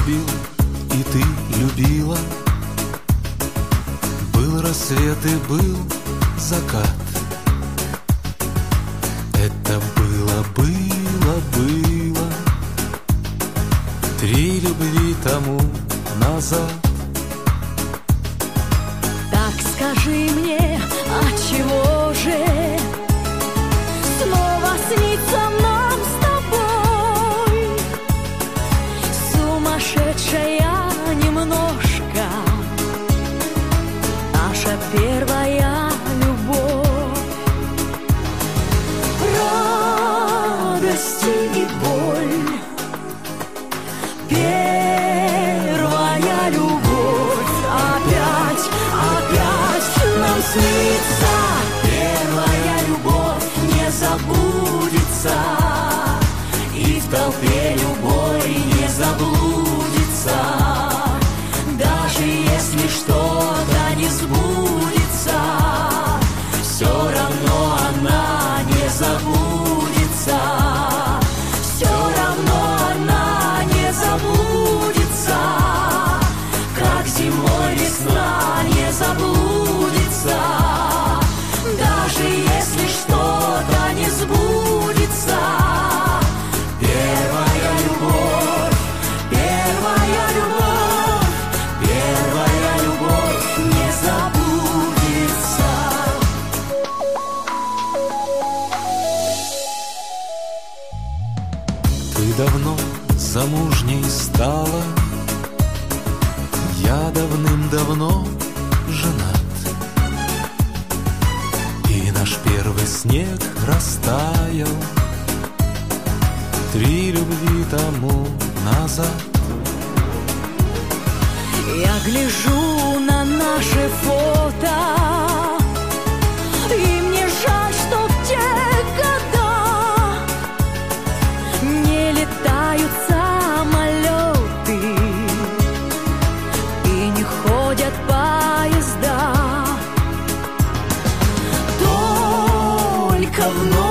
любил, и ты любила. Был рассвет и был закат. Это было 3 любви тому назад. Так скажи мне, отчего же снова снится нам с тобой сумасшедшая немножко наша первая любовь? Радости и боль, первая любовь. Опять нам снится первая любовь, не забудется, и в толпе любой не заблудится. Даже если что-то не сбудется, все равно она не забудется. Все равно она не забудется, как зимой весна не забудется. Даже если что-то не сбудется, первая любовь, первая любовь, первая любовь не забудется. Ты давно замужней стала, я давным-давно женат. И наш первый снег растаял 3 любви тому назад. Я гляжу на наши фото, и мне жаль, что в те года не летают самолеты и не ходят поезда. Только вновь